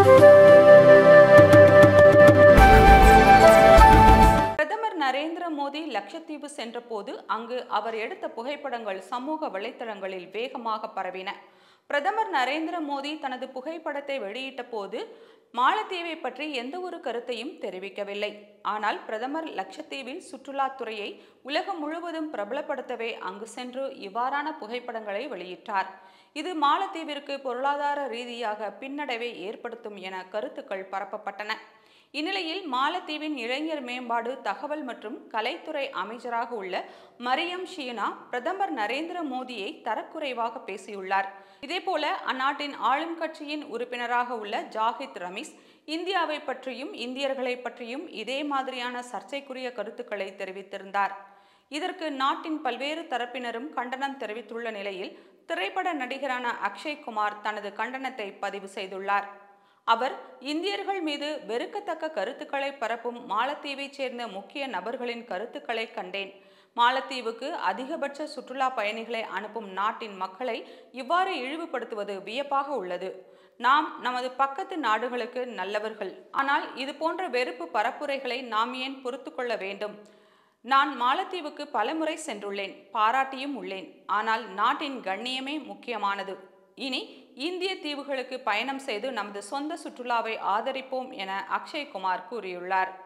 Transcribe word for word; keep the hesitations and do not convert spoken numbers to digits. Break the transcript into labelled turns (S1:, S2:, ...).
S1: பிரதமர் நரேந்திர மோடி லட்சத்தீவு சென்றபோது அங்கு அவர் எடுத்த புகைப்படங்கள் சமூக வலைத்தளங்களில் வேகமாக பரவின. பிரதமர் நரேந்திர மோடி தனது புகைப்படத்தை வெளியிட்ட போது மாலத்தீவை பற்றி எந்த ஒரு கருத்தையும் தெரிவிக்கவில்லை. ஆனால் பிரதமர் லட்சத்தீவில் சுற்றுலாத்துறையை உலகம் முழுவதும் பிரபலப்படுத்தவே அங்கு சென்று இவ்வாறான புகைப்படங்களை வெளியிட்டார். இது மாலத்தீவிற்கு பொருளாதார ரீதியாக பின்னடைவை ஏற்படுத்தும் என கருத்துக்கள் பரப்பப்பட்டன. இந்நிலையில் மாலத்தீவின் இளைஞர் மேம்பாடு, தகவல் மற்றும் கலைத்துறை அமைச்சராக உள்ள மரியம் ஷீனா பிரதமர் நரேந்திர மோடியை தரக்குறைவாக பேசியுள்ளார். இதேபோல அந்நாட்டின் ஆளும் கட்சியின் உறுப்பினராக உள்ள ஜாஹித் ரமீஸ் இந்தியாவை பற்றியும் இந்தியர்களை பற்றியும் இதே மாதிரியான சர்ச்சைக்குரிய கருத்துக்களை தெரிவித்திருந்தார். இதற்கு நாட்டின் பல்வேறு தரப்பினரும் கண்டனம் தெரிவித்துள்ள நிலையில் திரைப்பட நடிகரான அக்ஷய் குமார் தனது கண்டனத்தை பதிவு செய்துள்ளார். அவர், இந்தியர்கள் மீது வெறுக்கத்தக்க கருத்துக்களை பரப்பும் மாலத்தீவைச் சேர்ந்த முக்கிய நபர்களின் கருத்துக்களை கண்டேன். மாலத்தீவுக்கு அதிகபட்ச சுற்றுலா பயணிகளை அனுப்பும் நாட்டின் மக்களை இவ்வாறு இழிவுபடுத்துவது வியப்பாக உள்ளது. நாம் நமது பக்கத்து நாடுகளுக்கு நல்லவர்கள். ஆனால் இது போன்ற வெறுப்பு பரப்புரைகளை நாம் ஏன் பொறுத்து கொள்ள வேண்டும்? நான் மாலத்தீவுக்கு பலமுறை சென்றுள்ளேன், பாராட்டியும் உள்ளேன். ஆனால் நாட்டின் கண்ணியமே முக்கியமானது. இனி இந்திய தீவுகளுக்கு பயணம் செய்து நமது சொந்த சுற்றுலாவை ஆதரிப்போம் என அக்ஷய் குமார் கூறியுள்ளார்.